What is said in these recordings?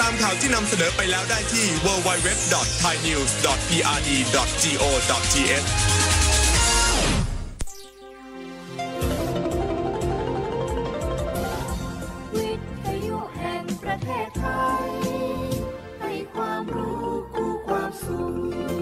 ามข่าวที่นำเสนอไปแล้วได้ที่ www.thainews.prd.go.th วิทยุแห่งประเทศไทยให้ความรู้คู่ความสุข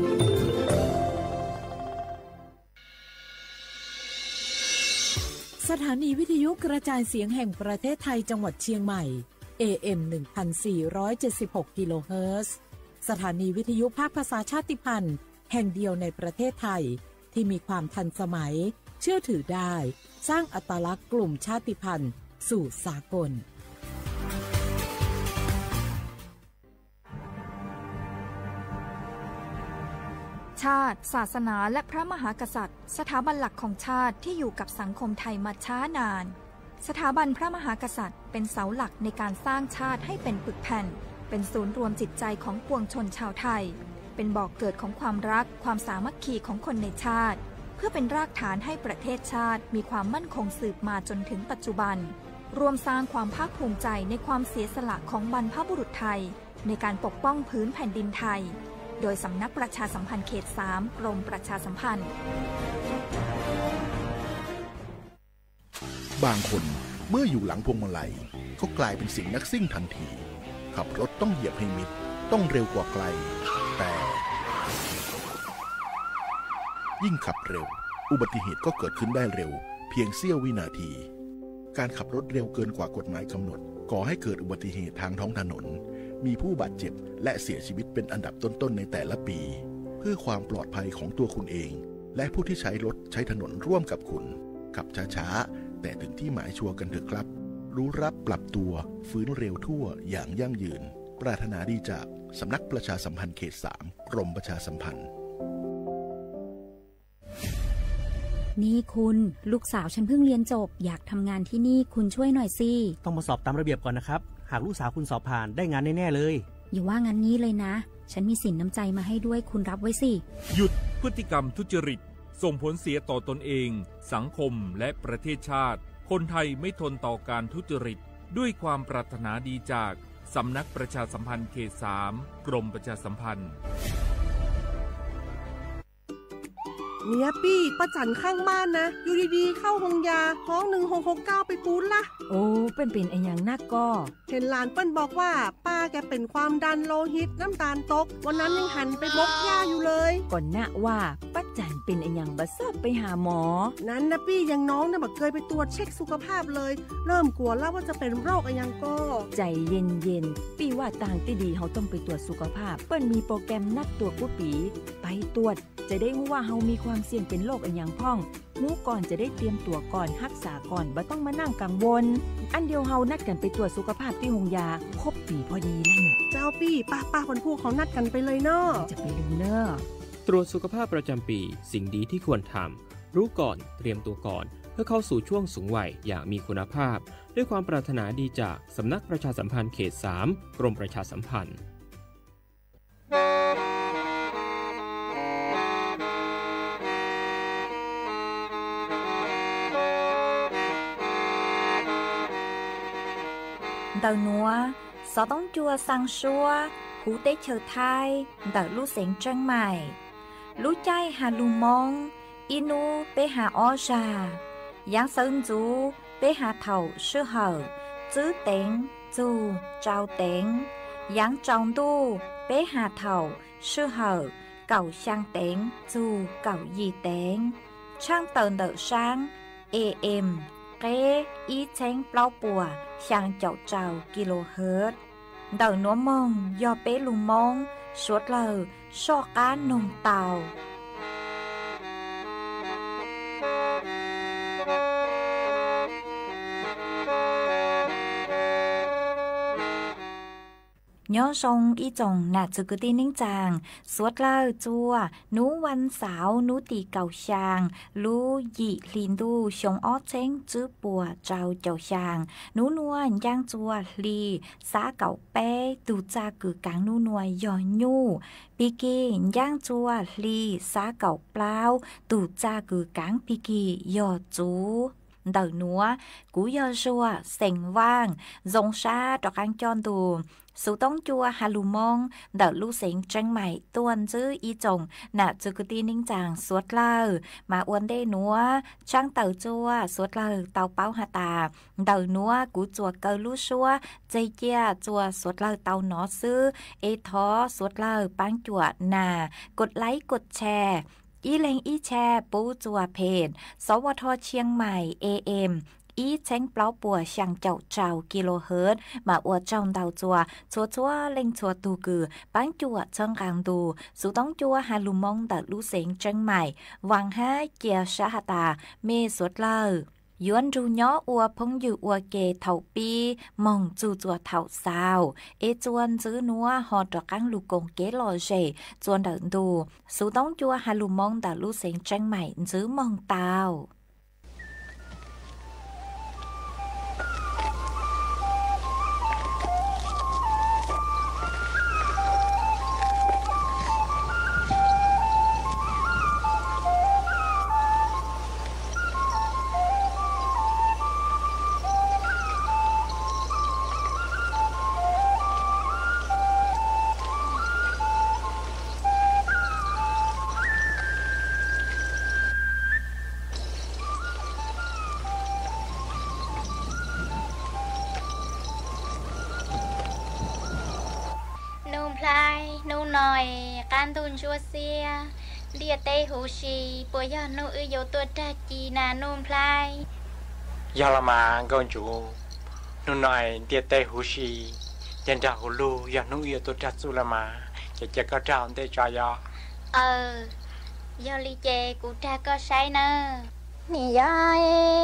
สถานีวิทยุกระจายเสียงแห่งประเทศไทยจังหวัดเชียงใหม่ AM 1476 กิโลเฮิรตซ์สถานีวิทยุภาคภาษาชาติพันธุ์แห่งเดียวในประเทศไทยที่มีความทันสมัยเชื่อถือได้สร้างอัตลักษณ์กลุ่มชาติพันธุ์สู่สากลชาติศาสนาและพระมหากษัตริย์สถาบันหลักของชาติที่อยู่กับสังคมไทยมาช้านานสถาบันพระมหากษัตริย์เป็นเสาหลักในการสร้างชาติให้เป็นปึกแผ่นเป็นศูนย์รวมจิตใจของปวงชนชาวไทยเป็นบ่อกเกิดของความรักความสามัคคีของคนในชาติเพื่อเป็นรากฐานให้ประเทศชาติมีความมั่นคงสืบมาจนถึงปัจจุบันรวมสร้างความภาคภูมิใจในความเสียสละของบรรพบุรุษไทยในการปกป้องพื้นแผ่นดินไทยโดยสำนักประชาสัมพันธ์เขต 3 กรมประชาสัมพันธ์บางคนเมื่ออยู่หลังพวงมาลัยเขากลายเป็นสิ่งนักซิ่งทันทีขับรถต้องเหยียบให้มิดต้องเร็วกว่าไกลแต่ยิ่งขับเร็วอุบัติเหตุก็เกิดขึ้นได้เร็วเพียงเสี้ยววินาทีการขับรถเร็วเกินกว่ากฎหมายกำหนดก่อให้เกิดอุบัติเหตุทางท้องถนนมีผู้บาดเจ็บและเสียชีวิตเป็นอันดับต้นๆในแต่ละปีเพื่อความปลอดภัยของตัวคุณเองและผู้ที่ใช้รถใช้ถนนร่วมกับคุณขับช้าๆแต่ถึงที่หมายชัวร์กันเถอะครับรู้รับปรับตัวฟื้นเร็วทั่วอย่างยั่งยืนปรารถนาดีจากสำนักประชาสัมพันธ์เขต 3 กรมประชาสัมพันธ์นี่คุณลูกสาวฉันเพิ่งเรียนจบอยากทำงานที่นี่คุณช่วยหน่อยสิต้องมาสอบตามระเบียบก่อนนะครับหากลูกสาวคุณสอบผ่านได้งานแน่ๆเลยอย่าว่างั้นนี้เลยนะฉันมีสินน้ำใจมาให้ด้วยคุณรับไว้สิหยุดพฤติกรรมทุจริตส่งผลเสียต่อตนเองสังคมและประเทศชาติคนไทยไม่ทนต่อการทุจริตด้วยความปรารถนาดีจากสำนักประชาสัมพันธ์เขต 3 กรมประชาสัมพันธ์เนี่ยปี้ป้าจันข้างบ้านนะอยู่ดีๆเข้าห้องยาห้อง1669ไปปูนละโอ้เป็นไอ้อย่างนักก็เห็นหลานเปิ้นบอกว่าป้าแกเป็นความดันโลหิตน้ำตาลตกวันนั้นยังหันไปบกยาอยู่เลยก่อนนะว่าป้าจันเป็นไอ้อย่างบัดซอบไปหาหมอนั้นนะปี้ยังน้องนะบักเคยไปตรวจเช็คสุขภาพเลยเริ่มกลัวแล้วว่าจะเป็นโรคอะไรยังก็ใจเย็นๆปี้ว่าต่างที่ดีเขาต้องไปตรวจสุขภาพเปิ้นมีโปรแกรมนัดตรวจผู้ปีไปตรวจจะได้รู้ว่าเฮามีความเสี่ยงเป็นโรคอะไรอย่างพ่องรู้ก่อนจะได้เตรียมตัวก่อนรักษาก่อนบ่ต้องมานั่งกังวลอันเดียวเฮานัดกันไปตรวจสุขภาพที่โรงยาครบปีพอดีแล้วเนี่ยเจ้าปี้ป้าคนผู้เขานัดกันไปเลยเนาะจะไปดูเนาะตรวจสุขภาพประจำปีสิ่งดีที่ควรทำรู้ก่อนเตรียมตัวก่อนเพื่อเข้าสู่ช่วงสูงวัยอย่างมีคุณภาพด้วยความปรารถนาดีจากสำนักประชาสัมพันธ์เขต 3 กรมประชาสัมพันธ์ Tờ núa, gió tông chua sang xua, hú tế chờ thai, tờ lũ xén trăng mải. Lũ chay hà lù mong, inu bế hà o ra. Giáng sơn chú, bế hà thầu sư hở, chữ tên, chú, trao tên. Giáng trọng tu, bế hà thầu, sư hở, cầu sang tên, chú, cầu gì tên. Trang tờ sáng, AM. Kế ý chén bao bùa sang chậu trào kHz. Đầu núa mông do bế lù mông suốt lờ so cá nông tàu. Nhớ sông ý chồng nà chữ cứ tin nính chàng, suốt lơ chua, nú văn xáo, nú tì cầu chàng, lú dị lìn đu, sống ót chén chữ bùa trao chầu chàng, nú nuôi giang chua lì, xá cầu bé, tù cha cử cáng nú nuôi giò nhu, bì kỳ giang chua lì, xá cầu plau, tù cha cử cáng bì kỳ giò chú. Đầu núa, cú yơ xua, sành vang, dòng xa trọc ăn tròn tù, Sú tông chua hà lù mông đỡ lưu xính chân mày tuôn dư y chồng nạ chư cứ tin ninh chàng suốt lờ mà uốn đê núa trang tàu chua suốt lờ tàu bao hà tà đỡ núa cú chua cơ lú xua dây chia chua suốt lờ tàu nó sư ê thó suốt lờ bán chua nàกดไลค์กดแชร์อีเลงอีแชร์ปูจัวเพจสวทเชียงใหม่ AM อีเช้งเปล่าปัวช่างเจ้าเจ้ากิโลเฮิรตซ์มาอวดจองดาวจัวชัวเล่งชัวตูกือปังจัวเชิงกลางดูสูต้องจัวฮาลูมงแต่ลูเสียงเชียงใหม่วังห้าเกียร์ชาฮตาเมสวดเลอยวนรูย้ออัวพงอยู่อัวเกเถาปีมองจูจัวเถาสาวเอจวนซื้อนัวหอดกังลูกงเกลอเจจวนเดินดูสูต้องจัวฮาลูมงแต่ลูเสียงเชียงใหม่ซื้อมองตาวการตุนชัวเซียเดียเตหูชีปวยอนนูโยตัวตาจีนานุมพลายยาลามากอนจูนูหน่อยเดียเตหูชียันดาหูลูยานูโยตัวตาสุลามาจะก็เจ้าเตจายายอลีเจกูตาก็ใช้เนอะนี่ยาย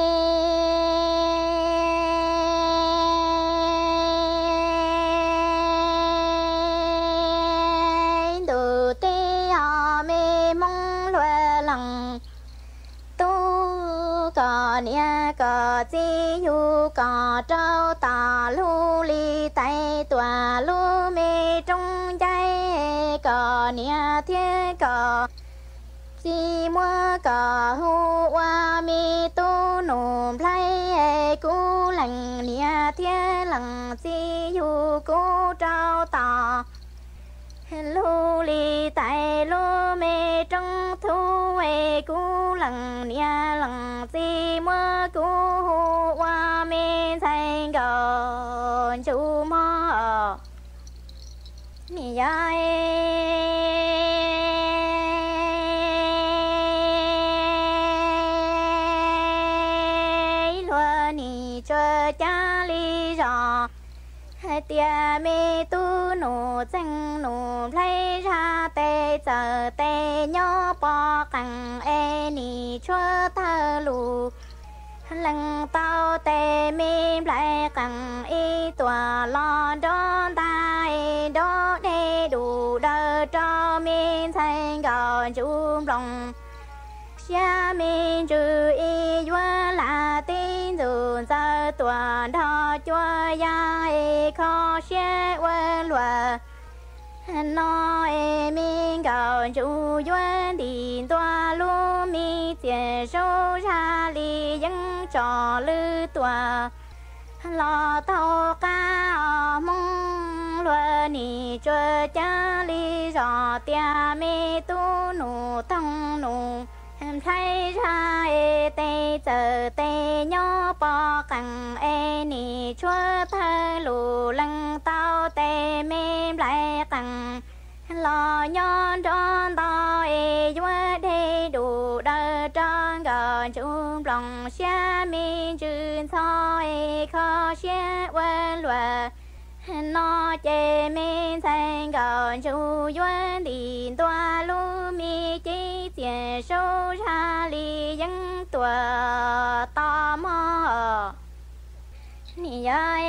เนี่ยก็จีอยู่ก็เจ้าตาลูลีไตตัวลูเมจงใจก็เนี่ยเทียก็จีมัวก็หัวมีตู้หนุ่มไพลกูหลังเนี่ยเทียหลังจีอยู่กูเจ้าตาลูลีไตลูเมจงทูเอกูหลังเนี่ยหลังจีมัวกูว่าเมใส่ก่อนจูมอนี่ยายลัวนี่เจอจ้าลีรอเตียเมตูหนูจังหนูไพลชาเตเจอเตย่อปอกังเอนี่ชัวเธอลูหลังเต้าเตมีไพลกังอีตัวลอดอนตายดอเดดูเดอจอมีใส่ก่อนจูบลงเชื่อมีจืออียัวลาตินจูเจอตัวทอจัวยาเอขอเชื่อวันลัวน้อยมีก่อนจูยัวดีตัวลูมีเจียโซชาลียังจอลือตัวรอเท่ากามงลัวนี่เจอจ้าลีรอเตียมีตูหนูต้องหนูใช้ชาเอเตเจอเตย่อปอกังเอนี่ชัวเธอลูลังเต้าเตเมไพลกังรอย่อนดอนตอเอยัวเดดูเดอจอนก่อนจูบลงเชื่อมีจืนซอยขอเชื่อวันลัวนอเจมีใส่ก่อนจูยัวดีตัวลูมีจีเจียโซชาลียังตัวตอมอนี่ยาย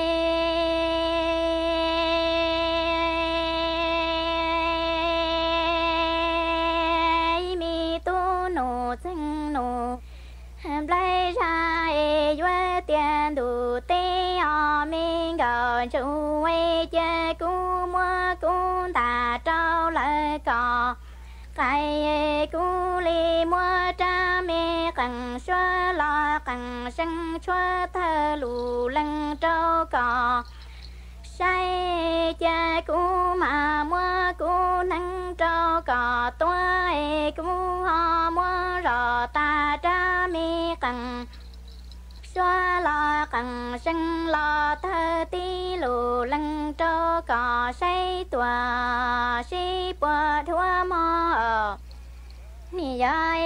มีตู้หนูจังหนูไพลชาเอยัวเตียนดูเตอมีก่อนจูเอเจกูมัวกูตาเจ้าเลยก่อไก่กูลีมัวจ้าเมกังชัวลอกังชังชัวเธอลูลังเจ้าก่อใช้ cha cú mà mua cú nâng trâu cò tuổi cú ho mua rò ta ra mi cần xoa lo cần sinh lo thơ tí lù lăng trâu cò say tòa si bùa thua mò mi dài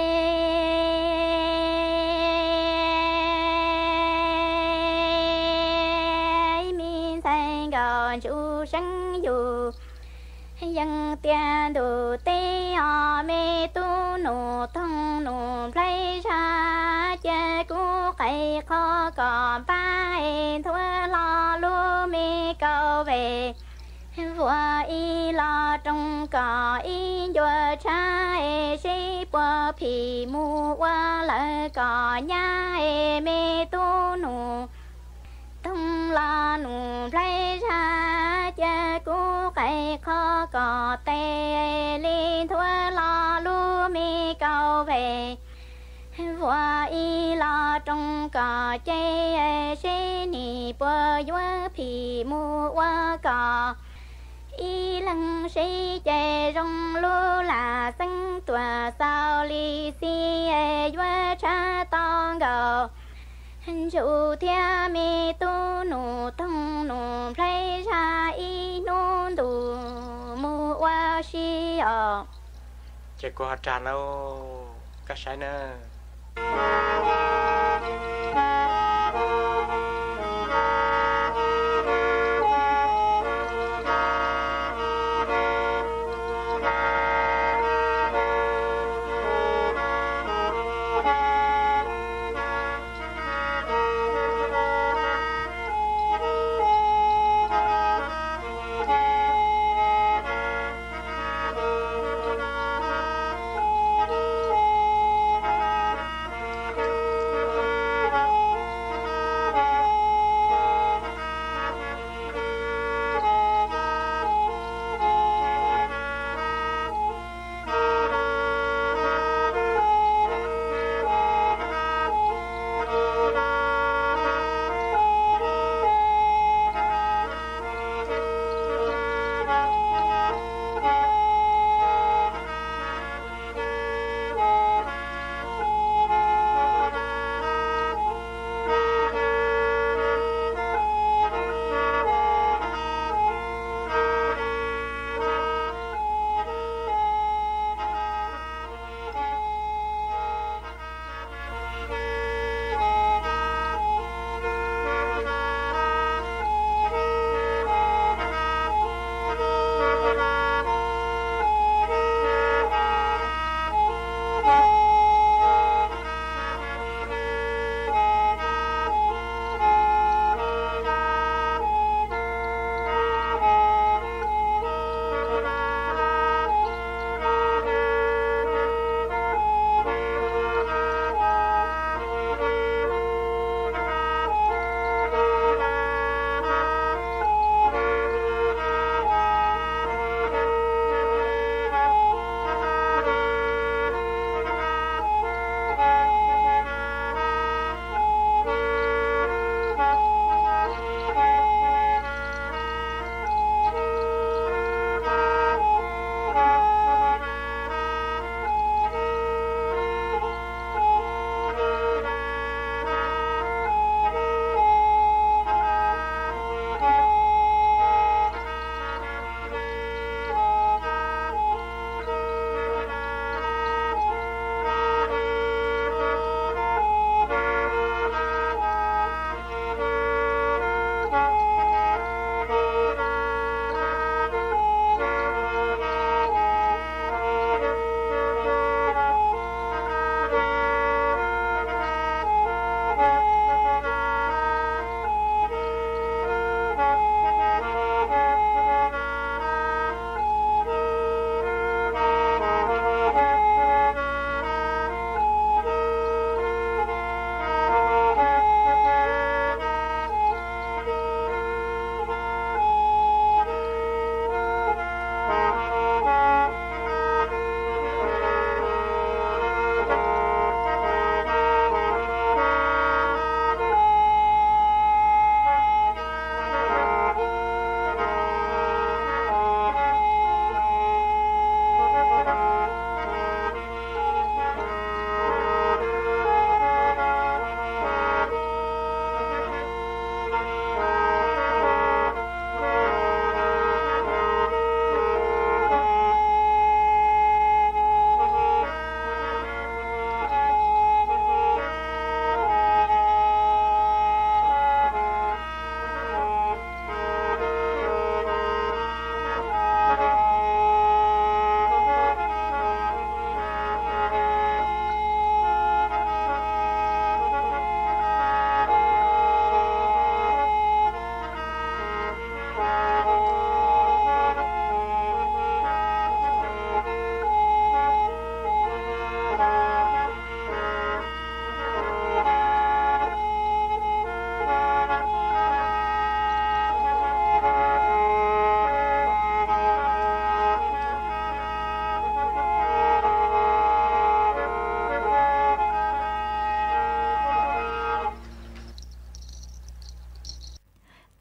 mi say gò chú sinh dù dân tiền đủ tê ở mê tu nụ thông nụ play ra chê cú cây khó còn bay thua lo lu mê cầu về vua y lo trong cỏ y vua trai si bùa phì mu qua lại cỏ nhá mê tu nụ thông la nụ play ra chê cú cây khó cỏ tê li thua lo lu mi cầu về vua y lo trong cỏ chê si nì bùa vua phì mu qua cỏ y lăng si chê rong lu là sân tòa sao li si vua cha tong gầu chủ thia mi tu nụ thông nụ play ra y nôn đủ mu wa si ở chỉ có trà đâu các sai nữa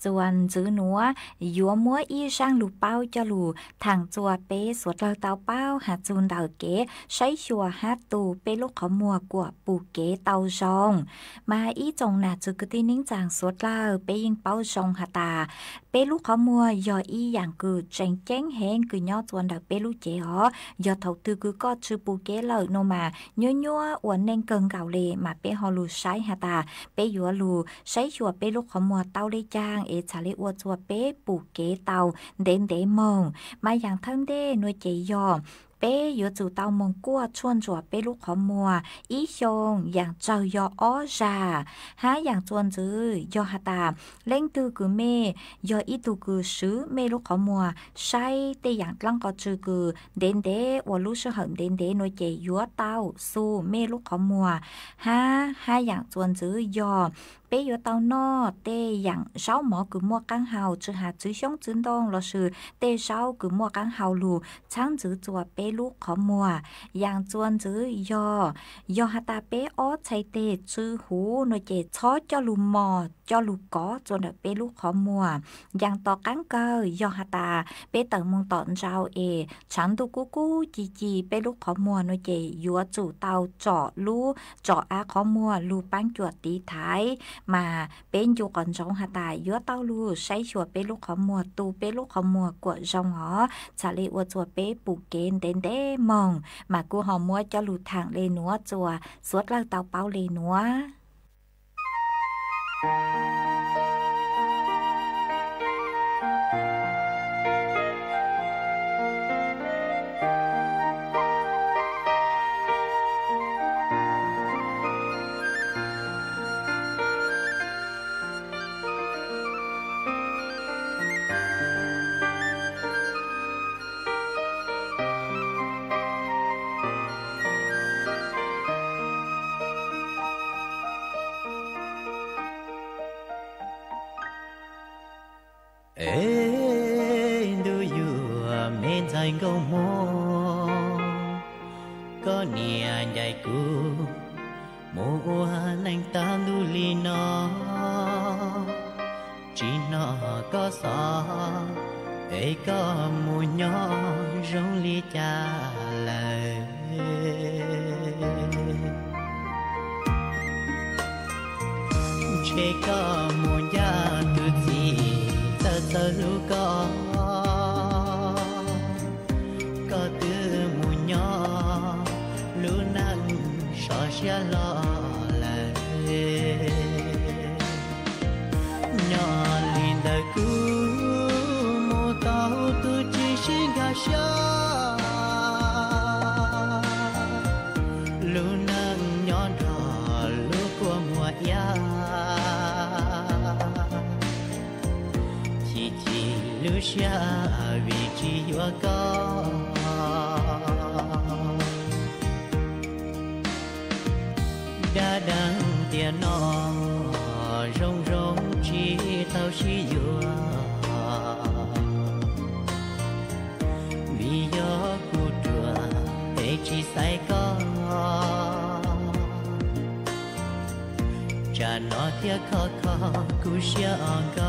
จวนจื้อหนัวยัวมัวอีช่างลูเป้าจะลูทางจัวเป้สวดเราเตาเป้าหาจูนเตาเก๋ใช้ชัวฮัตตูเป้ลูกขมัวกว่าปูเก๋เตาซองมาอีจงน่ะจือกตีนิ่งจางสวดเล่าเป้ยิงเป้าซองหาตาเป้ลูกขมัวยออีอย่างกือเจงเจ้งแหงกือย่อจวนเตาเป้ลูกเจ๋อยอเท่าตือกือก็ชื่อปูเก๋เลิกโนมายัวอ้วนเน่งเกิงเก่าเลยมาเป้ฮอลูใช้หาตาเป้ยัวลูใช้ชัวเป้ลูกขมัวเตาได้จางเอชาเลอวจัวเป้ปูเก๋เตาเด่นเดมงมาอย่างทั้งเด้หน่วยเจยอเป้อยู่จู่เตามงกัวชวนจัวเป้ลูกขอมัวอีชงอย่างเจ้ายออ้อจาหาอย่างจวนจื้อยอหาตาเล่งตือกือเมยออีตูกือซื้อเมลูกขอมัวใช้แต่อย่างลังก็จือกือเด่นเดว่าลูกเสหิมเด่นเดหน่วยเจยัวเตาสู้เมลูกขอมัวหาอย่างจวนจื้อยอเป้อยู่เตานอเตอย่างเช้าหมอกือมัวกังเฮาจือหาจื้อช่องจื้อดองเราซื้อเตเช้ากือมัวกังเฮาลูช่างจื้อจัวเป้ลูกขอมัวอย่างจวนจื้อยอหาตาเป้ออใช้เตจื้อหูหน่วยเจช้อเจ้าลูมอเจ้าลูกกอจวนเป้ลูกขอมัวอย่างต่อกังเกยอหาตาเป้เติมมงตอนเจ้าฉันตุกูจีเป้ลูกขอมัวหน่วยเจยัวจู่เตาเจาะลูเจาะอาขอมัวลูปังจวดตีท้ายมาเป็นอยู่ก่อนจงหาตายัวเต้าลูใช้ชัวเป้ลูกขอมัวตูเป้ลูกขอมัวกวดจงหอชาเลอวจัวเป้ปูเกนเดนเดมองมากูหอมัวจะหลุดทางเลนัวจัวสวดเล่าเตาเป้าเลนัวดูอยู่เมนใจก็มองก็เนี่ยใหญ่กูมัวนั่งตามดูลีนอจีนอก็สอก็มัวยอรงลีจาเลยเชก็มัวยาตุจีเธอรู้ก็ตื้อมุญยอรู้นั่นชอเชียลอเลยยอลินดากูมูตาตุจีชิงกาชารู้นั่นยอดอรู้กลัวมัวยาลูชาวิจิยัวก็ดาดังเตียนอรงจีเต้าชิยัววิยอกูตัวจีใส่ก็จะนอเทียขอกูเชียก็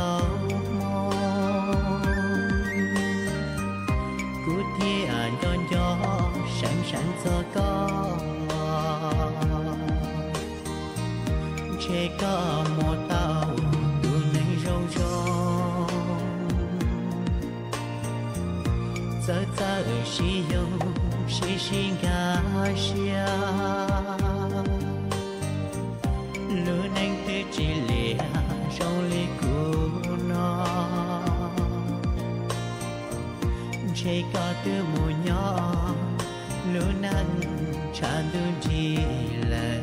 ฉันจะก็เชก็มัวเต้าดูในรงจะชิยงชิงกาเชียลูนังติจิเลียจงลิกูนอเชก็ตือมุญยอลูนันฉันดูดีเลย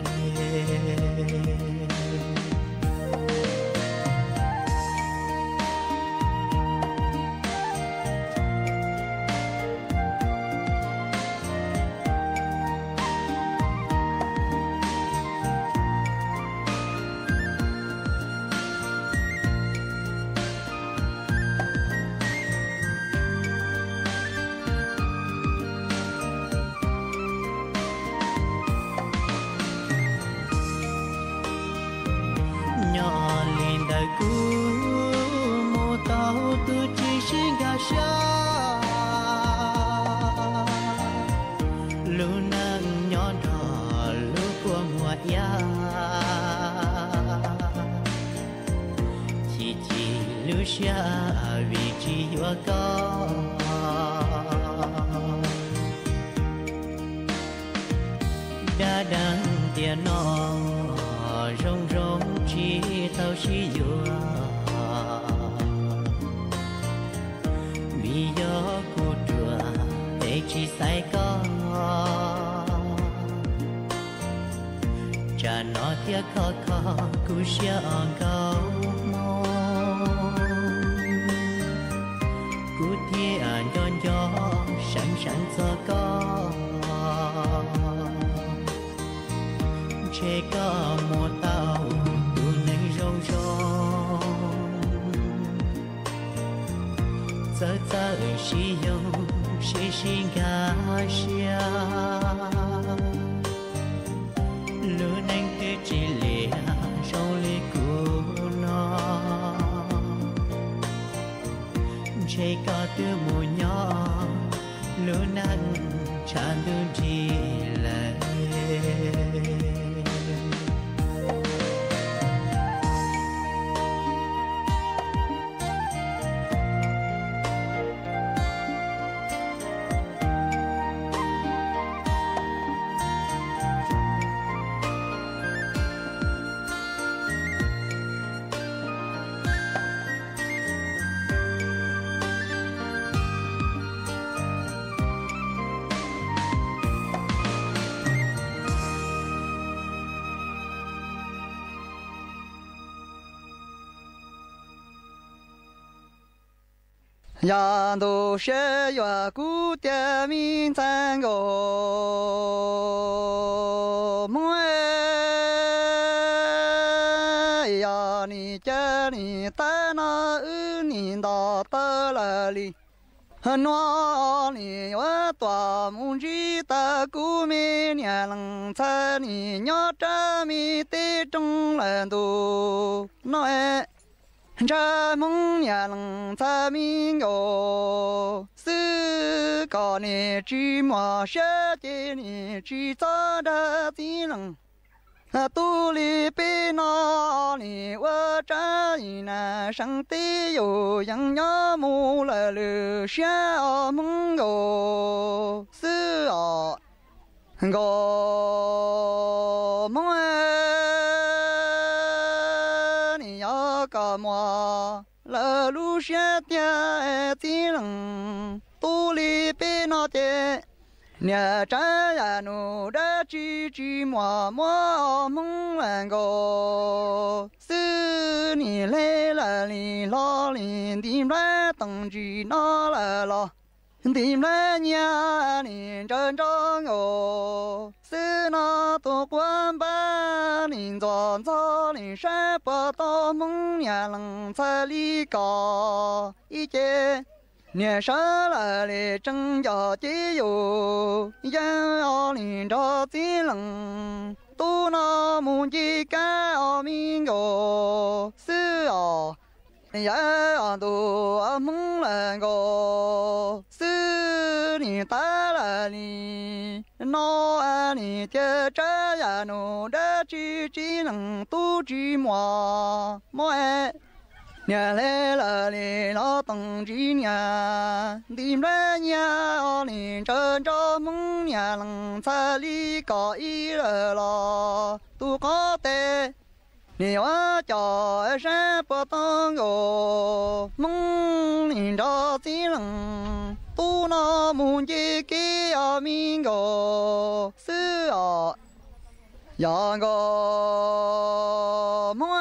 chỉ vừa có đã đắng tiền nó rong rong chỉ tao chỉ vừa vì gió của chùa để chỉ sai có cha nó tiếc khó khó cú xia cao mong cú thiên nhon gió sáng sáng cho có che có một tàu tu nâng rong rong giờ giờ sử dụng sử sinh cả xia lửa nâng tư chỉ lìa trong ly của nó che có tư mùa nhỏ lửa nâng tràn đơn chỉ lệ 呀，都是月古的名赞个么呀，你家里在那你到得了里，那里我多母鸡的古米年能在你鸟这米的中人都那。这梦也能在民国，是个你寂寞世界你制造的技能，肚里被哪里我这一男生的有样样木了留下梦个，是啊，个梦。个么了路上的技能，肚里被那的，你这样努的叽叽默默梦人个，是你来了你老林的来等机拿来了。tìm lấy nhà nhìn trên trong ngô xứ nó tổ quan ba nhìn giòn gió nhìn sẽ bỏ to mong nhà lăng xa lý cỏ ý chế nhà sẽ là lệ chân gió chế dù dân ở nhìn cho tí lăng tu nó muốn gì cả ở mình ngô xứ ở ya tu mong là go sư ni ta là ni nó ni chia cha ya no đã chỉ năng tu chỉ mua nhà lẽ là ni nó từng chỉ nhà tìm ra nhà ni trên cho mong nhà lăng xa lý có ý là tu có thể你我叫山不当个梦里着技能，都那梦见给呀命个是啊，呀个梦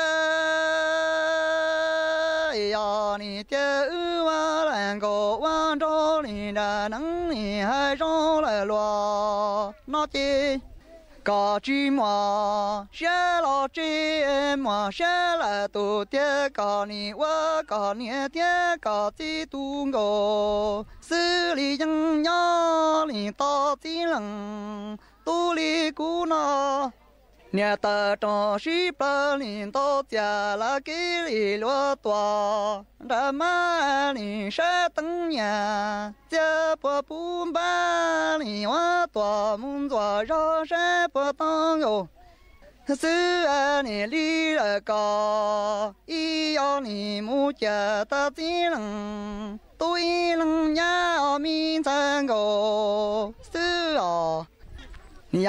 呀你的我两个往着你的能力还上来了，那的。có chỉ mà sẽ lo chỉ mà sẽ là tu tiết có ni quá có ni tiết có chỉ tu ngô xử lý dân nhỏ ni to chỉ lăng tu lý cũ nó nhà ta trong sĩ ba ni to gia là cái lý lo toa đã mà ni sẽ tăng nhà gia bỏ bùn ba ni hoa toa muốn toa ra sẽ bỏ tăng ngô sư nè lý là có ý ở nè mu cha ta chỉ lăng tôi lăng nhá ở min sang go sư ở nhá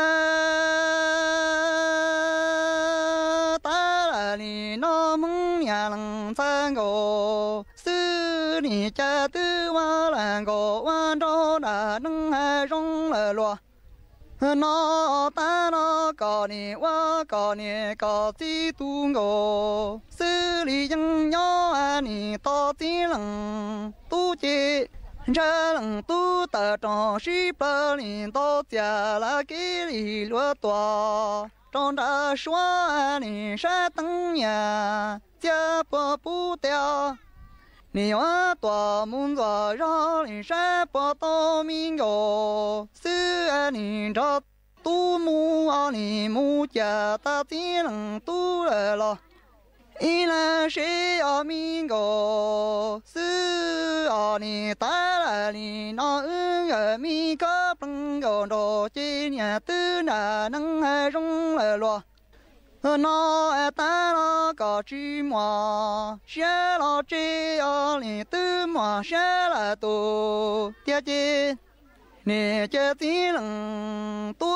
ta là nè nó mong nhà lăng sang go sư nè cha tư ma lăng go quan đó đã nâng hai rong là loa nó ta nó có nè qua có nè có tí tu ngô xử lý dân nhỏ nè to tí lăng tu chế ra lăng tu ta trong sĩ bờ nè to cha là cái lì lúa tòa trong đã xóa nè sa tăng nhà cha bờ bù tiêu nè hoa tòa muốn tòa ra nè sa bờ to min ngô sư nè ra tu mu nè mu cha ta tí lăng tu là ý là sẽ ở min ngô sư nè ta là nè nó ở mi có bằng ngô đồ trên nhà tư là nâng hai rong là loa nó ta nó có chi mà sẽ lo chi ở nè tư mà sẽ là tu tiếc chi nè chơi tí lăng tu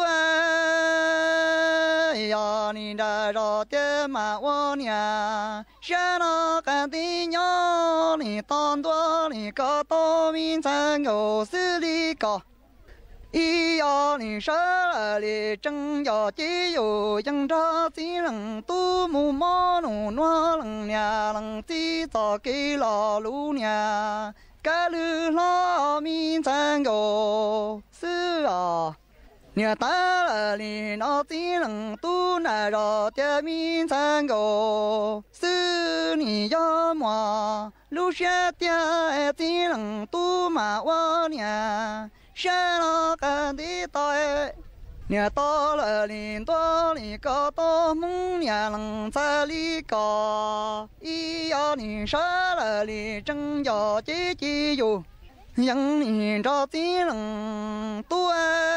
ya nè đã rồi chơi mà qua nhà sẽ nó cả tí nhỏ nè toàn tua nè có to min sang ngô xử lý có ý ở nè sợ là lì chân giờ chỉ有dân ra chỉ lăng tu mù mò nụ noa lăng nhà lăng chỉ cho cái lò lú nhà cả lư lo min sang ngô sư nhà ta là lì nó chỉ lăng tu nà rồi chơi min sang ngô sư nì do mà lú xe tia chỉ lăng tu mà qua nhà sẽ nó cần đi tới nhà to là liền to liền có to muốn nhà lăng xa lý có ý ở liền sẽ là liền chân gió chỉ dù dân liền cho tí lăng tu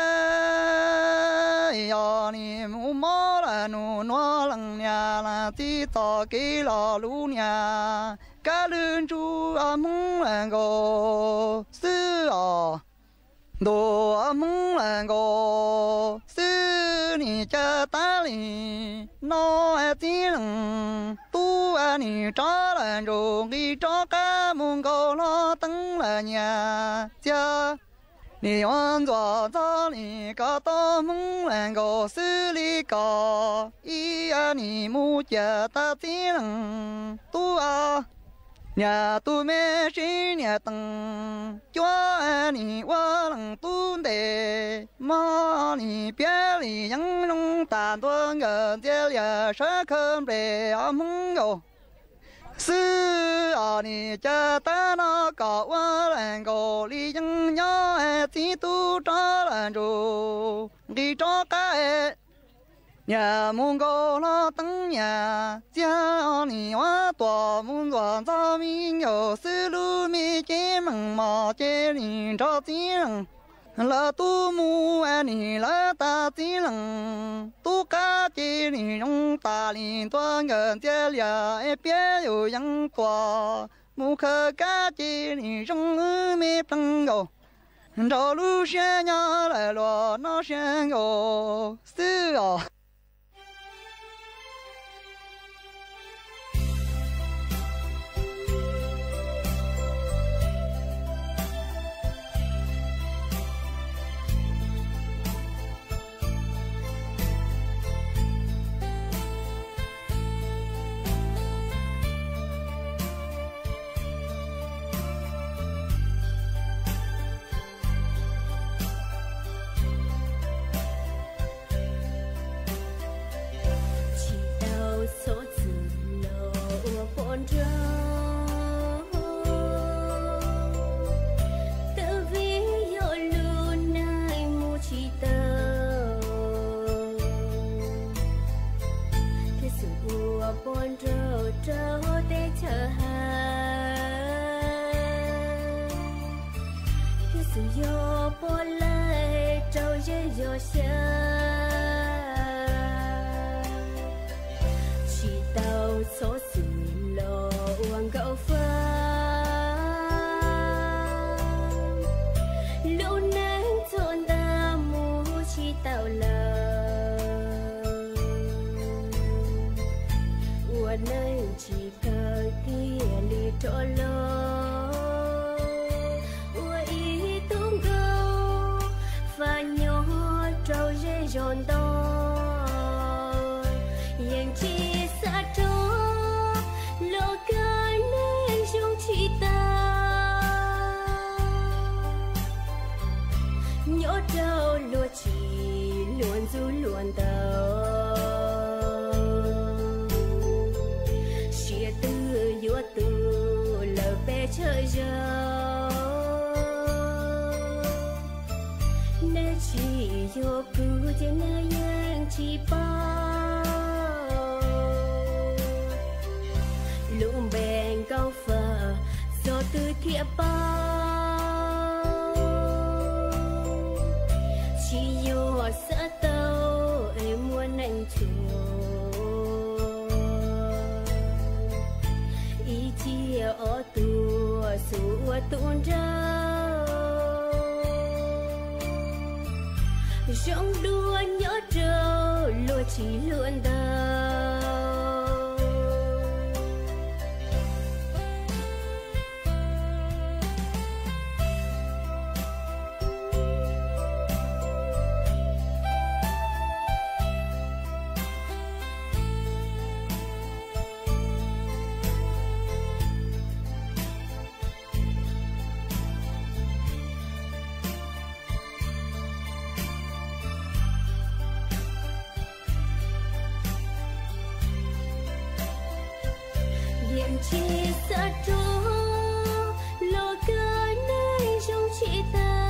ở liền mu mò là nụ nó lăng nhà là tí to cái lò lú nhà cả lươn chú muốn là ngô sư đồ mong là ngô sư nì cha ta lì nó tí lăng tu nì cho là rồi đi cho cả mong cô nó tăng là nhà cha nì oan dọa cho nì có to mong là ngô sư lý có ý nì mu cha ta tí lăng tu nhà tu mẹ sĩ nhà tăng chúa nì qua lăng tu đề mà nì biết lì những nông tàn tuơ ngờ chia lìa sẽ khơm bề mong ngô sư nì cha ta nó có qua làng ngô lì những nhỏ tí tu cho làng rù đi cho cái nhà mong cô nó tăng nhà cha nì hoa tòa mong tòa cho mình ở sư lưu mi chế mừng mò chế nì cho tí lăng là tu mu nì là ta tí lăng tu cá chế nì trong ta nì tòa ngân chế lìa biếtอยู่ยังtòa mu khờ cá chế nì trong mi tăng ngô rồi lưu xe nhá lại lo nó xe ngô sư yo por lệ trâu dê yo xa luồn tàu chia tư vua tư lờ bé chơi giàu nên chỉ vô cứ trên nơi yang chỉ bao lùm bèn câu phở do tư thiệp bao chỉ vô sợ tàu em muốn anh chùa ý chia ở tua sủa tuôn rau trong đua nhớ trâu lúa chỉ luôn đầu chỉ sợ trốn lo cái nơi trong chị ta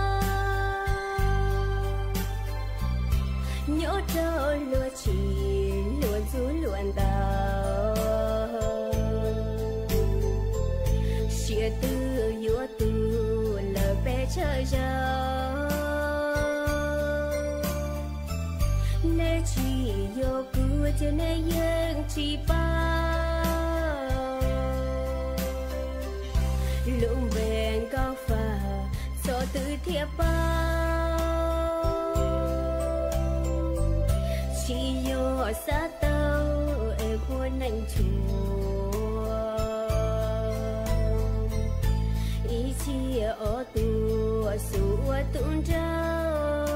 nhớ trâu lúa chỉ luôn rú luôn đào chia tư vua tư lờ bé chơi giàu nơi chỉ vô cứ trên nơi yên chỉ lũng bèn cao phà so tư thiệp bao chỉ vô xa tàu em khuôn anh chùa ý chia ở tua sủa tuôn rau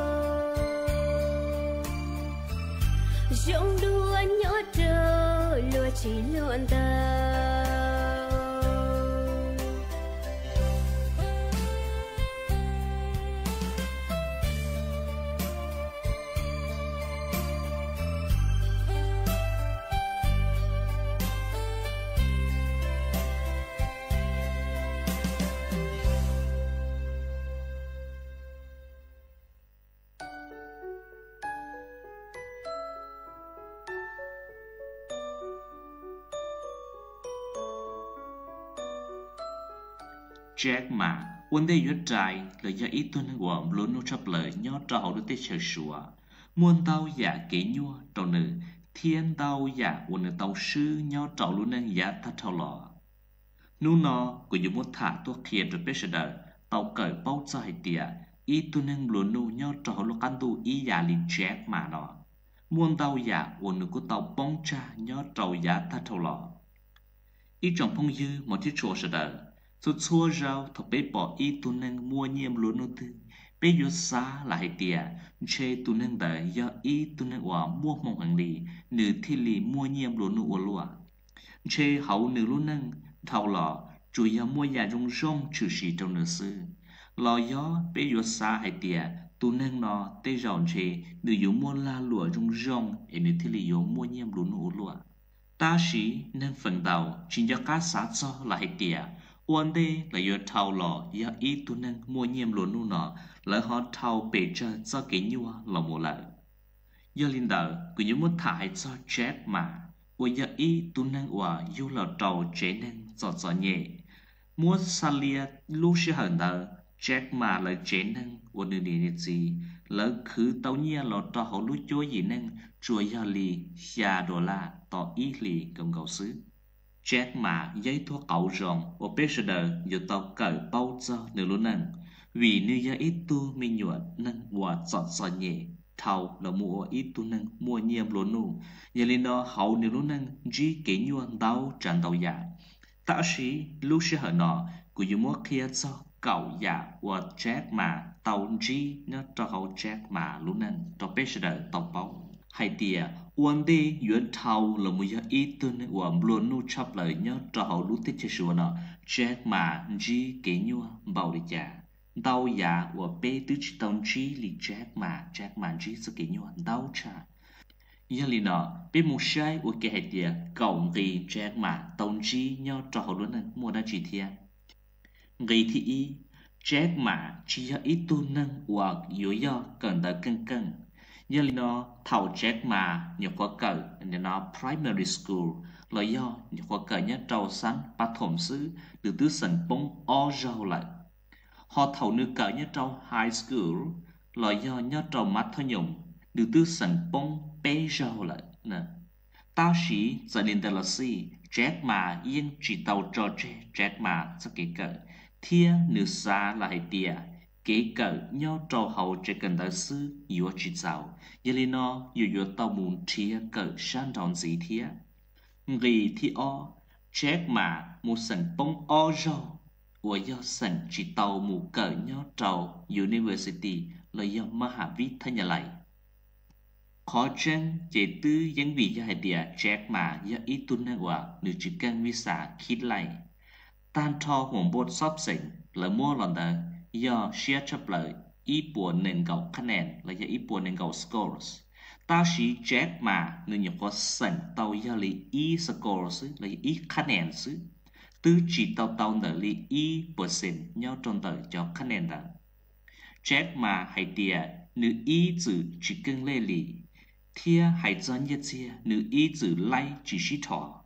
trong đua nhớ trâu lúa chỉ luôn tàu Jack mà vấn đề yuết trái là do ít tuần của luôn nô chấp lời nhớ trâu được tết chơi sủa muôn tàu giả kế nhua trâu nữ thiên tàu giả của nữ tàu sư nhớ trâu luôn nên giả thắt thâu lọ nô nó của dùng một thả tuột kia được biết đời tàu cởi bao trái tiệt ít tuần luôn nô nhớ trâu lúc ăn tu ý giả liền Jack mà nó muôn tàu giả của nữ của tàu bông cha nhớ trâu giả thắt thâu lọ ít trong phong dư một chiếc chùa đời số xua rau thọ bé bỏ ít tu nâng mua nhiêm luôn nô tư bé yo xa lại tiệt chê tu nâng đời do ít tu nâng hòa mua mong hàng đi nữ thi lì mua nhiêm luôn nô lúa chê hậu nữ luôn nâng thầu lọ chủ yếu mua nhà rong rong trừ sĩ trong nữ sư lò gió bé yo xa hay tiệt tu nâng nó tê ròn chê nữ yếu mua la lúa rong rong em nữ thi lì yếu mua nhiêm luôn nô lúa ta sĩ nâng phần đầu chỉ cho cá sát cho lại tiệtวันเดย์เลยเท่าหล่อยาอีตัวนึงมัวเยี่ยมล้วนนู่นเนาะแล้วเขาเท่าเปเจอจะเกี่ยวหล่อหมดเลยยาลินเดอร์กูยังมุ่งถ่ายจะแจ็คมาว่ายาอีตัวนึงว่าอยู่หล่อเท่าเจนึงจะเย่มัวซาเลียลูกเชื่อหันเดอร์แจ็คมาเลยเจนึงวันนี้นี่จีแล้วคือเต้าเยี่ยหล่อเท่าเขาลูกจ้อยยี่นึงช่วยยาลี$100ต่ออีลีกำเกาซื้อJack mà giấy thuốc ảo rộng ở bên đời giờ tàu cởi bao giờ nửa luôn nè vì như giá ít tu mình nhuận nâng và giọt nhẹ thầu là mua ít tu nâng mua nhiêm luôn nụ giờ lên đó hậu nửa luôn nè chỉ kỹ nhuận đau tràn đầu giả ta sĩ lúc sẽ hở nọ của những mua kia cho cậu giả và Jack mà tàu chỉ nó cho hậu Jack mà luôn nè cho bên đời tàu bao hay tiệtวันเดย์ย้อนเท่าเราไม่อยากอีตัวนึกว่าบลูนูชอบเลยเนาะจะเอาลูกติดเชื้อเนาะแจ็คมาจีเกี่ยวเบาดิจ้า đau giả của bé tứ chỉ tông chi li Jack mà chỉ sự kiện nhau đau cha giờ li nọ bé một sai của cái hệ địa cộng gì Jack mà tông chi nhau trò hậu luôn nên mua đã chỉ thiệt gì thì ý Jack mà chỉ ít tu nâng hoặc yếu do cần tới cân giờ li nọ thầu Jack mà nhiều quá cỡ nên nó primary school là do nhiều quá cỡ nhất trâu sáng bắt thổm xứ từ tứ sân bông o rau lại họ thầu nữ cỡ nhất trâu high school là do nhất trâu mắt thôi nhung từ tứ sân bông bé rau lại nè tao sĩ giờ đến đây là gì Jack mà yên chỉ tàu trò chơi Jack mà sẽ kể cỡ thia nữ xa là hay tia kể cỡ nhau trâu hậu chỉ cần tới sư yếu chỉ giàu giờ li nó yếu tàu muốn thia cỡ sang tròn gì thia người thì o Jack mà một sân bông o rau của do sân chỉ tàu một cỡ nhau trâu university là do Mahavidyalaya khó chân chế tư dân vì do hai địa Jack mà do ít tuân năng quả nữ chỉ cần visa khít lại tan thọ hồn bột shop sinh là mua lần đó do share chấp lợi ít buồn nền gạo khả nền là do ít buồn nền gạo scores ta sĩ Jack mà nữ nhập có sân tàu do lý ý scores là ít khả nền xứ tư chỉ tàu nở lý ý percent nhau trong tờ cho khả nền đó Jack mà hai địa nữ ý chữ chỉ cần lê lý thia hai dân nhất chia nữ ý chữ lai chỉ sĩ thọ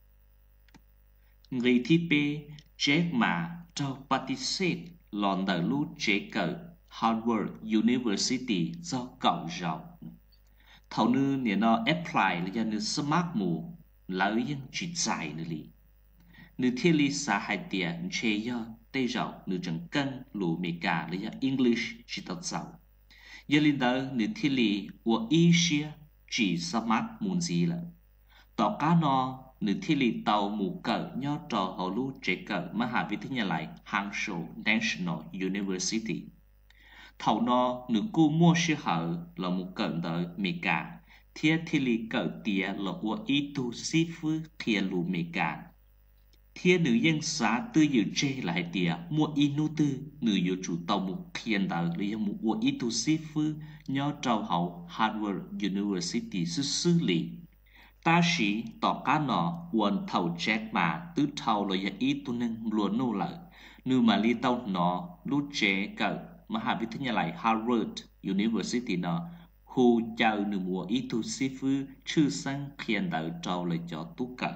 người thi bê Jack mà trao participate lòn đời lũ chế cờ Harvard University do cậu giàu thầu nữ nè nó apply là do nữ smart mù lợi dân chỉ dài nữ lý nữ thiết lý xã hai tiền chế do tây giàu nữ chẳng cân lũ mê cả là do English chỉ tao giàu giờ linh đó nữ thiết lý của Asia chỉ smart mùn gì là tỏ cá nó nữ thiết lý tàu mù cờ nhau trò hậu lũ chế cờ Mahavidyalaya Hangzhou National University thầu nó nữ cô mua sư hở là một cận đợi mê cả thiết lý cờ tía là của ý tu sĩ phứ kia lũ mê cả thiết nữ dân xã tư dự chê là hai tía mua ý nô tư nữ dự chủ tàu một khiên đợi là một của ý tu sĩ phứ nhau trao hậu Harvard University sư lý ta sĩ tỏ cá nọ quần thầu Jack mà tứ thầu là do ý tu nâng luôn nô lợi nữ mà li tàu nọ lũ chế cờ Mahavidyalaya Harvard University nó hù chào nữ mùa ý tu sĩ phứ chư sang khiên đợi trao lời cho tú cờ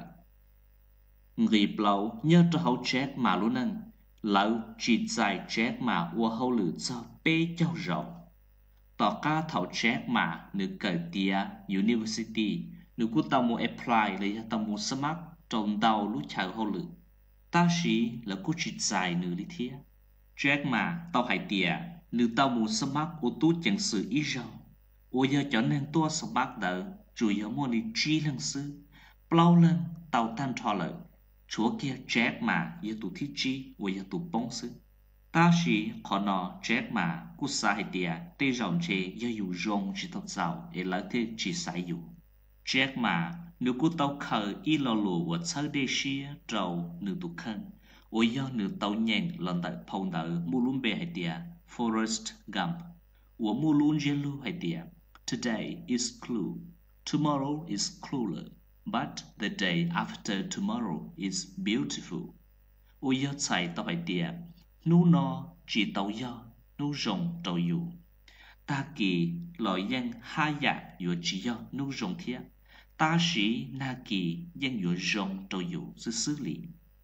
người bầu nhớ cho hậu Jack mà luôn nâng lâu chỉ dài Jack mà qua hậu lử cho bê châu rộng tỏ ca thầu Jack mà nữ cờ tia University nữ của tao mua apply lấy tao mua smart trong đầu lúc chào hậu lử ta sĩ là của chỉ dài nữ lý thiết Jack mà tao hay tia nữ tao mua smart ô tú chẳng sự ý rộng ô giờ cho nên tua smart đỡ chủ yếu mua lý trí lần sư bao lần tao tan thọ lợi chúa kia Jack mà yêu tụ thiết chi và yêu tụ bông sư ta sĩ khó nó Jack mà cú sai địa tê rộng chế yêu rong chỉ tao giàu để lấy thế chỉ sai yêu Jack mà nếu cú tao khờ y lò lù và sơ đê xia trâu nữ tụ khăn và yêu nữ tao nhện lần tại phong đỡ mua luôn bề hay địa Forrest Gump và mua luôn yellow hay địa today is clue tomorrow is clueless but the day after tomorrow is beautiful. Ôi giờ chạy tao phải địa, nú nó chỉ tao do, nú rồng tao yêu. Ta kỳ loại dân hai dạ yếu chỉ do nú rồng thiệt, ta sĩ na kỳ dân yếu rồng tao yêu sự xử lý.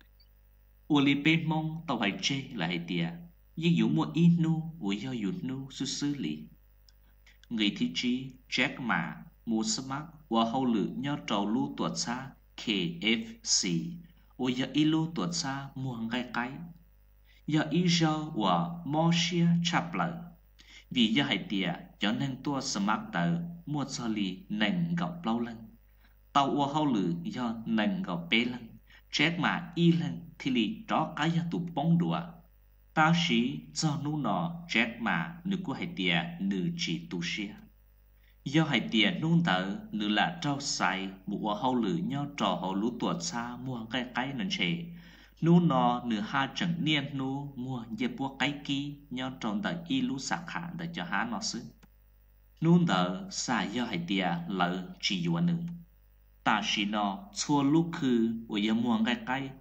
Ôi li bên mong tao phải chê lại địa, dân yếu mua ít nú, ôi do yếu nú sự xử lý. Người thi trí Jack mà mua smart và hậu lử nhau trâu lưu tuột xa KFC và giờ y lưu tuột xa mua ngay cái giờ y rau và mò xia chạp lợi vì giờ hai tia cho nên tua smart tờ mua cho lì nền gạo lâu lần tàu và hậu lử do nền gạo bê lần chết mà y lần thì lì đó cái giờ tụ bóng đùa ta sĩ do nụ nọ chết mà nữ của hai tia nữ chỉ tu xia do hai tiền nung tờ nữ là trâu sai bộ hậu lử nhau trò hậu lú tuột xa mua cái nên chè nú nọ nửa hai chẳng niên nú mua dẹp bua cái kí nhon trong đời y lú sạc hạ đời cho há nó xứ nú đỡ xa do hay tia lỡ chỉ dùa nữ ta chỉ nó chua lúc khư ở mua cái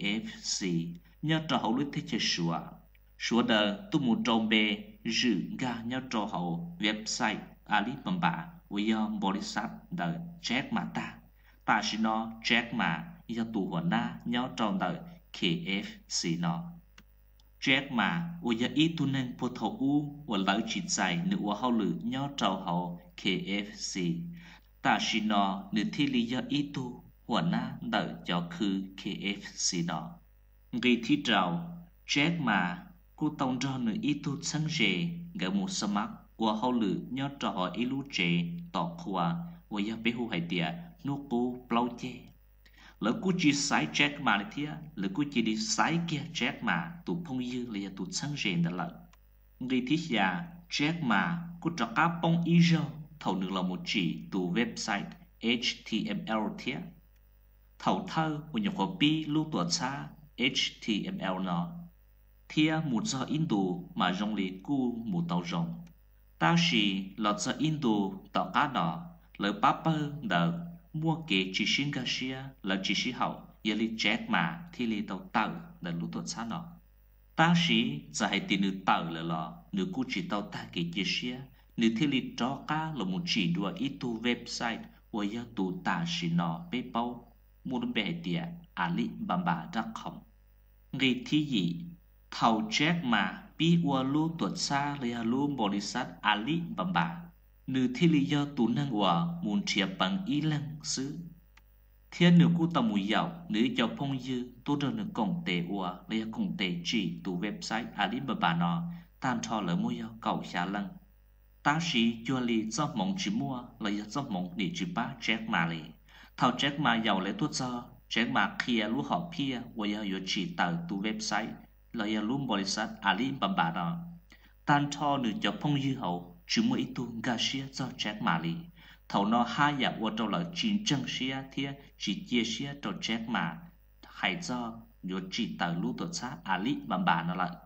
KFC nhớ cho hậu lúc thích chơi sủa đỡ tu một trong bề dự ga nhớ cho hậu website Alibaba với body sát đỡ check mà ta chỉ nó check mà do tụ hoàn na nhớ trong đời KFC nó check mà ở ý tu nên bộ thầu u ở lỡ chỉ dài nửa hậu lử nhớ trong hậu KFC ta chỉ nó nửa thi lý do ý tu hoàn na đỡ cho khư KFC nó người thi trào check mà cô tông cho nửa ý tu sáng rề gỡ một sơ mắc của hậu lử nhớ cho họ ý lú trề tỏ khoa và do bé hù hải tiệt nô cô plau chê lỡ cô chỉ sai check mà này thia lỡ cô chỉ đi sai kia check mà tụ phong dư là tụ sáng rề đó lợ người thi giả check mà cô cho cá bông ý rơ thầu được là một chỉ tụ website HTML thia thầu thơ của nhiều copy lưu tuột xa HTML nó thia một giờ in tụ mà rong lì cu một tàu rong ta chỉ lọt giờ in tụ tàu cá đỏ lỡ paper đờ mua kế chỉ xin gà xia lỡ chỉ xin hậu giờ li check mà thì li tàu tàu đờ lưu tuột xa nó ta chỉ giờ hay tiền nữ tàu lỡ lọ nữ cu chỉ tàu ta kế chỉ xia nữ thì li cho cá là một chỉ đùa ít tu website và giờ tụ ta chỉ nó bê bao mua được bề địa Alibaba.com người thi gì thầu check mà bi ua lu tuột xa lấy lu body sát Alibaba nữ thi lý do tụ năng ua muốn chia bằng ý lăng xứ thiên nữ cu tàu mùi dạo nữ cho phong dư tôi đơn nữ cổng tệ ua lấy cổng tệ chỉ tụ website Alibaba nó tan cho lỡ mua dạo cầu xá lăng ta sĩ cho li do mong chỉ mua lấy do mong để chỉ ba check mà lì thầu check mà giàu lấy tuột do check mà kia lu họ pia và giờ chỉ tờ tụ website lấy luôn body sát Alibaba đó tan cho nữ cho phong dư hậu chỉ mua ít tu gà xia do check mà lì thầu nó hai giả qua trâu là chín chân xia thia chỉ chia xia trâu check mà hay do yo chỉ tờ lưu tuột xa Alibaba nó lại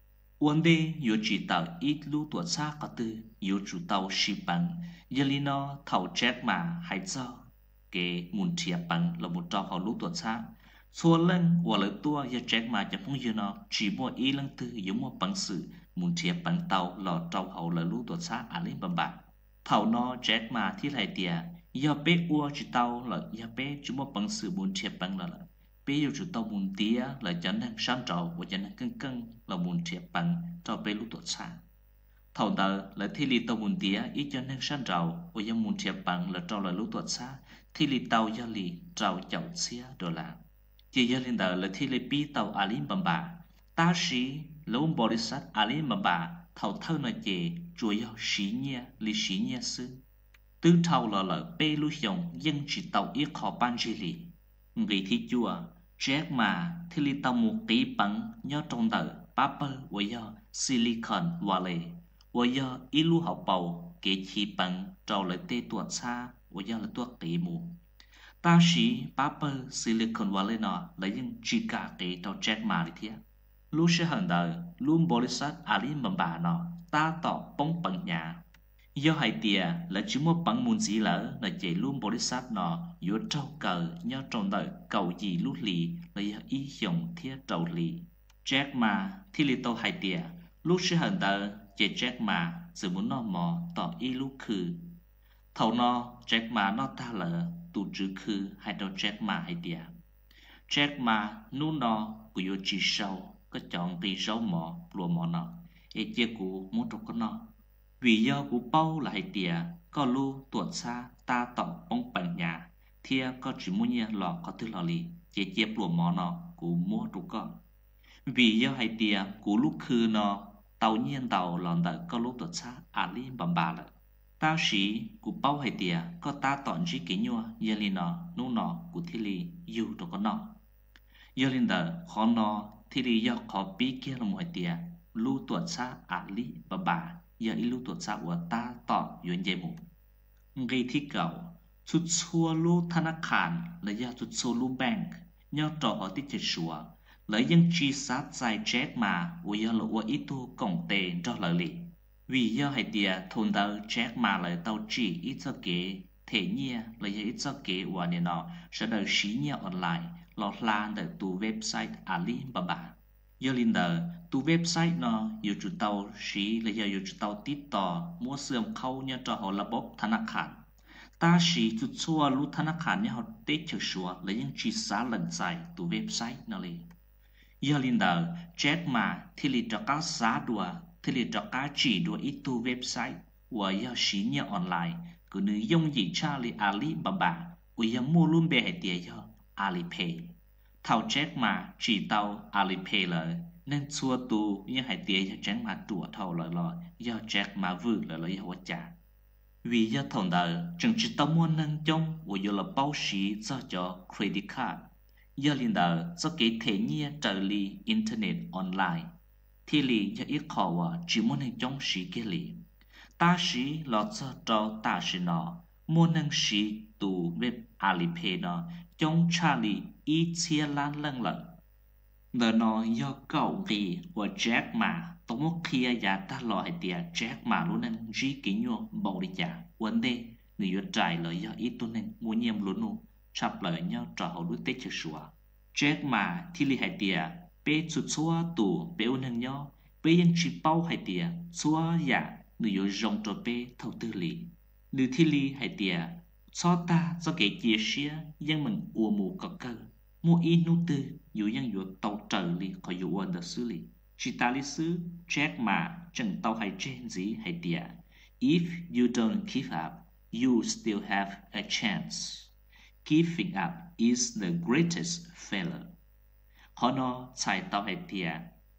uốn đi yo chỉ tờ ít lưu tuột xa có từ yo chủ tàu ship bằng giờ li nó thầu check mà hay do cái muốn chia bằng là một trò họ lưu tuột xa xua lên và lời tua giờ check mà cho phong dư nó chỉ mua ý lăng tư giống mua bằng sự muốn chia bằng tàu lò trâu hậu là lưu tuột xa Alibaba thầu nó check mà thì lại tiệt giờ bé ua chỉ tàu là giờ bé chúng mua bằng sự muốn chia bằng là bé yêu chủ tàu muốn tía là cho nên sáng trầu và cho nên cân là muốn chia bằng cho bé lưu tuột xa thầu đó là thì li tàu muốn tía ít cho nên sáng trầu và giờ muốn chia bằng là trâu là lưu tuột xa thì li tàu giờ li trâu chậu xía đồ là chỉ giờ lên đó là thì li pi tàu Alibaba ta sĩ lâu body sát Alibaba thầu thâu nói chè chuối yêu xí nhia li xí nhia sư tư thầu là bê lưu dòng dân chỉ tàu ít khó ban gì li người thi chùa check mà thì li tàu một kỹ bằng nhớ trong đời paper với do Silicon Valley với do ít lưu học bầu kỹ chỉ bằng trâu lại tê tuột xa với do là tuột kỹ mù ta sĩ paper Silicon Valley nó lấy những chỉ cả kỹ trâu check mà đi thiệt lúc sẽ hận đời luôn body sát Alibaba nó ta tỏ bóng bằng nhà do hai tia là chỉ một bằng muốn gì lỡ là chạy luôn body sát nó giữa trâu cờ nhớ trong đời cầu gì lúc lì là ý dòng thiết trâu lì check mà thì li tàu hai tia lúc sẽ hận đời chạy check mà sự muốn nó mò tỏ ý lúc khư thầu nó check mà nó ta lỡ tụ chữ khư hai đầu check mà hai tia check mà nu nó của yo chỉ sâu có chọn vì rau mỏ lúa mỏ nọ e chia cũ muốn trục con nọ vì do cũ bao lại tìa có lu tuột xa ta tỏ bóng bằng nhà thia có chỉ muốn nhia lọ có thứ lọ lì chia lúa mỏ nọ cũ mua trục con vì do hai tìa cũ lúc khư nọ tàu nhiên tàu lòn đợi có lu tuột xa Alibaba là ta sĩ cũ bao hai tìa có ta tọn chỉ kỹ nhua giờ li nọ nu nọ cũ thi li yêu trục con nọ giờ li đợi khó nọ thì lý do có bí kia là một tia lưu tuột xa Alibaba giờ lưu tuột xa của ta tỏ yuan dây mù người thi cầu chút xua lưu thana khan là do chút xua lưu bank nhớ trò ở tích chết xua lấy dân chi sát dài Jack mà ủa giờ là ủa ít tu cổng tề cho lợi lì vì giờ hay tiệt thôn đầu Jack mà lại tàu chỉ ít cho kế thể nhia lấy ít cho kế ủa này nọ sẽ đời xí nhia online lọt lan đời tu website Alibaba giờ linh đời tu website nó yêu chủ tàu xí lấy giờ yêu chủ tàu tiếpต่อmua sườn khâu nhia cho họระบบธนาคารตาสีจุดชัวรู้ธนาคารเนี่ยเขาเตะเชือกชัวและยังจีสาหลังใจตัวเว็บไซต์นั่นเลยยาลินเดอร์แจ็คมาที่ลิจการสาดัวที่ลิจการจีดัวอีตัวเว็บไซต์ว่ายาสีเนี่ยออนไลน์ก็นึกยงยีชาลีอาลีบาบาว่ายามูลุ่มเบให้เดียยาอาลีเพย์เท่าแจ็คมาจีเตาอาลีเพย์เลยนั่นชัวตัวยังให้เดียยาแจ็คมาตัวเท่าลอยๆยาแจ็คมาวืดเลยยาวัจจาvì do thằng đời chẳng chỉ tao muốn nâng trong và do là báo sĩ cho credit card do liên đời do cái thể nhiên trợ lý internet online thì lý do ít khó và chỉ muốn nâng trong sĩ cái lý ta sĩ là cho ta sĩ nó muốn nâng sĩ tù web Alipay nó trong cha lý ý chia lan lần lần đời nó do cậu gì và Jack màตรงเคียยาตลอดเดียแจ็คมาลุ้นจีกิญโยบริจาวันเดย์หนึ่งยอดใจเลยยอดอีตัวหนึ่งมัวเยี่ยมลุ้นชับเลยยอดจ่อเขาด้วยเตะชัวแจ็คมาที่ลีเดียเป้สุดชัวตัวเป้วันหนึ่งยอเป้ยังจีเป้าเดียชัวยาหนึ่งยอดจงตัวเป้เท่าตื้อลีหนึ่งที่ลีเดียชอตาจะเกจีเชียยังมึงอัวมูกเกอมัวอีนูตืออยู่ยังอยู่เต่าเจอลีคอยอยู่วันเดอร์ซื้อลีchỉ ta lý sư Jack mà chẳng tao hay chen gì hay tiệt. If you don't give up, you still have a chance. Giving up is the greatest failure. Họ nó chạy tao hay tiệt.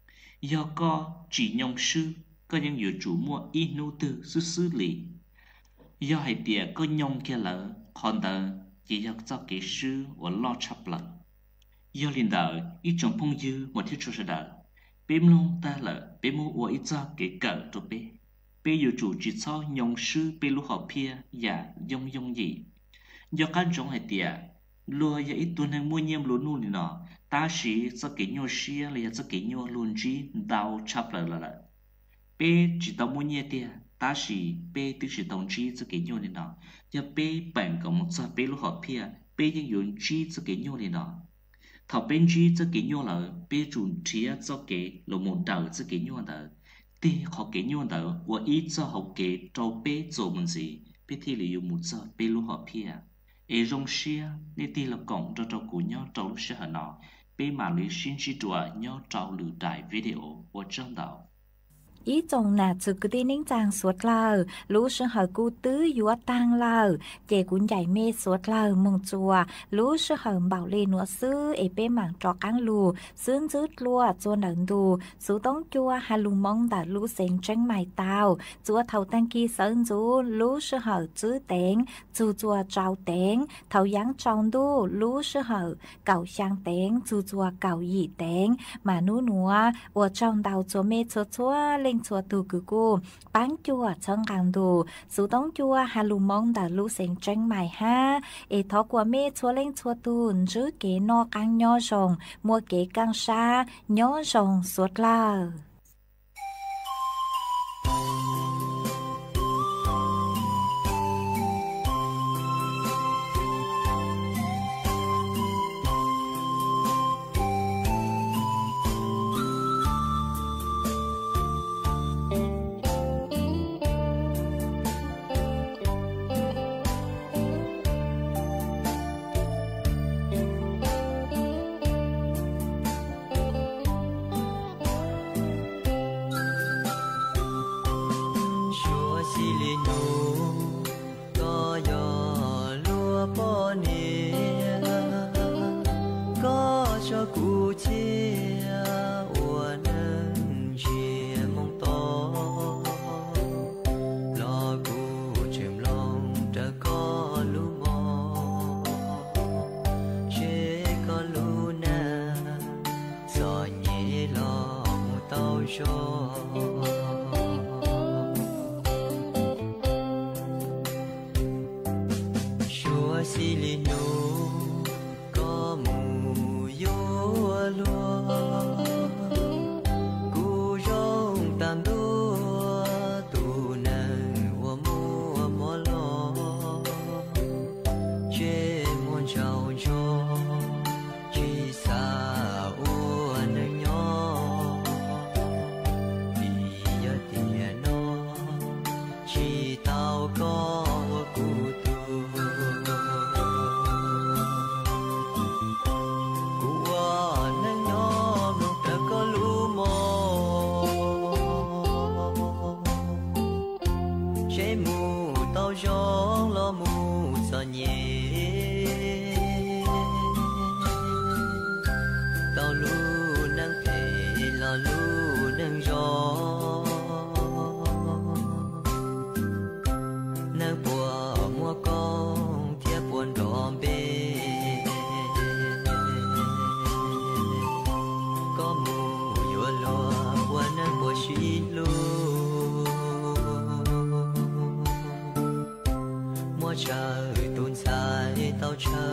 Do có chỉ nhông sư có những dự chủ mua in nô tư sư lý. Do hay tiệt có nhông kia lỡ còn đỡ chỉ do cho kỹ sư và lo chấp lận. Do liên đỡ ít trong phong dư một thiết cho đỡ. Bếm lông ta lỡ bế mô ua ít cho kể cỡ cho bế dù chủ chỉ cho nhông sư bế lưu học pia và dông gì do các trong hệ tìa lùa và ít tuần hàng mua nhiêm lúa nụ nọ ta sĩ cho kể nhô xia là cho kể nhô luôn trí đau chắp lỡ bế chỉ tao mua nhiê tìa ta sĩ bế tư sĩ tổng trí cho kể nhô nọ và bế bản cộng cho bế lưu học pia bế những dụng trí cho kể nhô nọ thảo bên chi cho cái nhô lợ bê chuẩn chia cho cái lỗ một đầu cho cái nhô đỡ tê họ cái nhô đỡ và ít cho học cái trâu bê做mình gì bê thì là dùng một giờ bê lu họ pia e rong xia nên tê là cổng cho trâu của nhau trâu lúc xưa nọ bê mà lấy xin chỉ đùa nhau trâu lưu đại video và trong đầu ý chồng nà chữ cứ đi nín chàng suốt lờ lũ sư hở cu tứ dúa tang lờ chè cuốn chạy mê suốt lờ mừng chùa lũ sư hở bảo lê nụa sư ế bê mảng trọ cáng lù sướng dứt lùa chua nẩn đù sú tống chua hà lù mong đã lũ xén tranh mài tàu chua thầu tăng kỳ sơn chú lũ sư hở chữ tén chú chua trao tén thầu giáng tròn đu lũ sư hở cào sang tén chú chua cào dị tén mà nú nụa ua trong đầu chua mê chua chua lên chua từ cứ cô bán chua chân càng đồ số tống chua hà lù mong đã lú xén tranh mài ha ê thọ của mê chua lên chua tuôn chứ kế no càng nhỏ rồng mua kế càng xa nhỏ rồng suốt la Silino có mù yo lúa nâng gió nâng bùa mua con thiếp buồn đỏ bê có mù dùa lùa buồn nâng bùa suy lù mua trời tuôn dài tao chờ